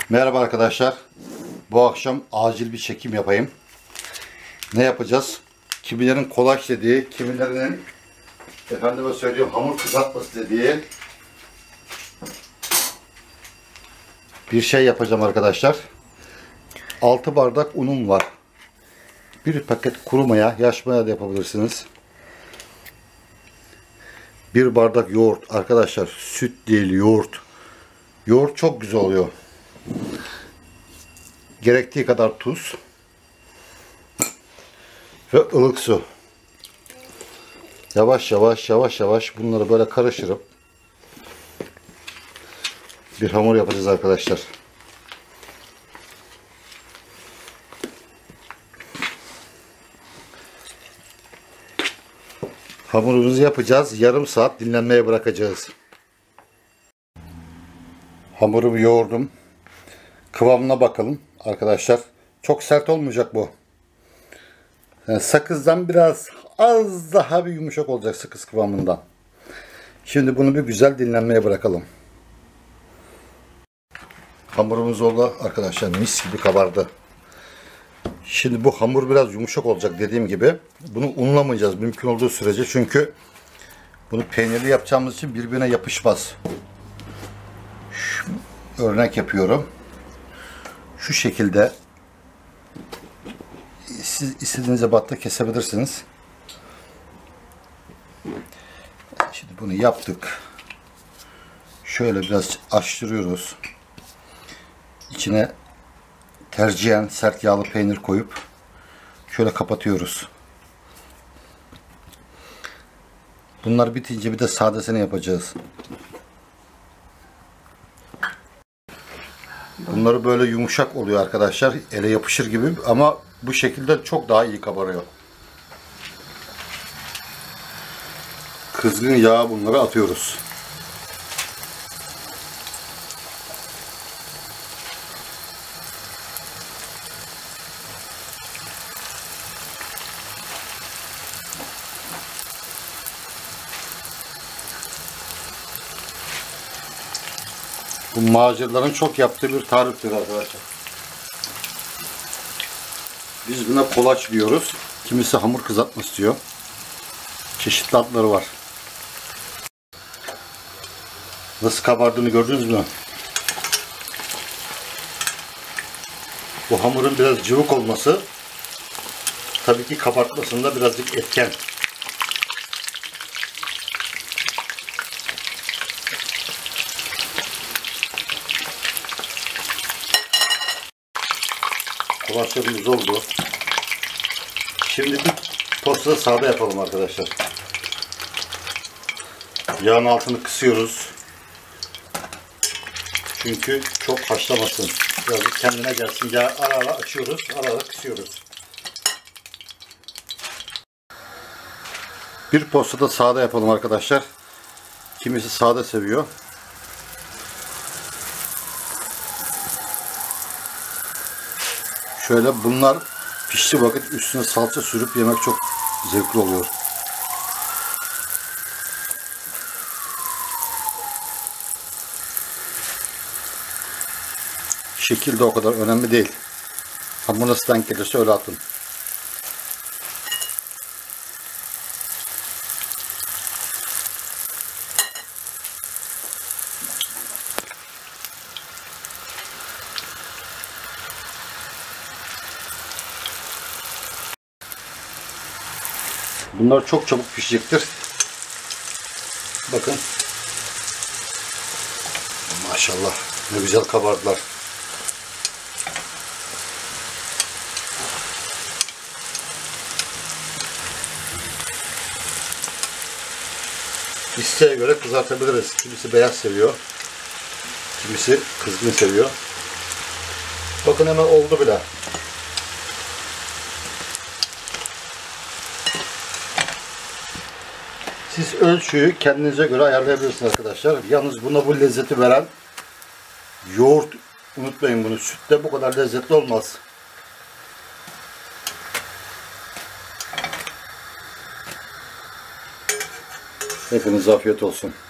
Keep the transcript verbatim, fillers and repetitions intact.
Merhaba arkadaşlar. Bu akşam acil bir çekim yapayım. Ne yapacağız? Kimilerin kolaç dediği, kimilerinin efendime söylüyorum hamur kızartması dediği bir şey yapacağım arkadaşlar. altı bardak unum var. Bir paket kuru maya, yaş maya da yapabilirsiniz. Bir bardak yoğurt arkadaşlar. Süt değil, yoğurt. Yoğurt çok güzel oluyor. Gerektiği kadar tuz ve ılık su. Yavaş yavaş yavaş yavaş bunları böyle karıştırıp bir hamur yapacağız arkadaşlar. Hamurumuzu yapacağız. Yarım saat dinlenmeye bırakacağız. Hamurumu yoğurdum. Kıvamına bakalım arkadaşlar. Çok sert olmayacak bu. Yani sakızdan biraz az daha bir yumuşak olacak, sakız kıvamından. Şimdi bunu bir güzel dinlenmeye bırakalım. Hamurumuz oldu arkadaşlar. Mis gibi kabardı. Şimdi bu hamur biraz yumuşak olacak dediğim gibi. Bunu unlamayacağız mümkün olduğu sürece. Çünkü bunu peynirli yapacağımız için birbirine yapışmaz. Şu örnek yapıyorum. Şu şekilde siz istediğiniz ebatta kesebilirsiniz. Şimdi bunu yaptık. Şöyle biraz açtırıyoruz. İçine tercihen sert yağlı peynir koyup şöyle kapatıyoruz. Bunlar bitince bir de sadesini yapacağız. Bunları böyle yumuşak oluyor arkadaşlar. Ele yapışır gibi ama bu şekilde çok daha iyi kabarıyor. Kızgın yağa bunları atıyoruz. Bu macirlerin çok yaptığı bir tariftir arkadaşlar. Biz buna kolaç diyoruz. Kimisi hamur kızartması diyor. Çeşitli adları var. Nasıl kabardığını gördünüz mü? Bu hamurun biraz cıvık olması tabii ki kabartmasında birazcık etken. Kolaçlarımız oldu. Şimdi bir tostada sade yapalım arkadaşlar. Yağın altını kısıyoruz. Çünkü çok haşlamasın. Biraz kendine gelsin. Yağ ara ara açıyoruz. Ara ara kısıyoruz. Bir postada sade yapalım arkadaşlar. Kimisi sade seviyor. Şöyle bunlar pişti vakit üstüne salça sürüp yemek çok zevkli oluyor. Şekil de o kadar önemli değil. Hamur nasıl denk gelirse öyle atın. Bunlar çok çabuk pişecektir. Bakın. Maşallah ne güzel kabardılar. İsteğe göre kızartabiliriz. Kimisi beyaz seviyor. Kimisi kızgın seviyor. Bakın hemen oldu bile. Siz ölçüyü kendinize göre ayarlayabilirsiniz arkadaşlar. Yalnız buna bu lezzeti veren yoğurt, unutmayın bunu. Sütte bu kadar lezzetli olmaz. Hepinize afiyet olsun.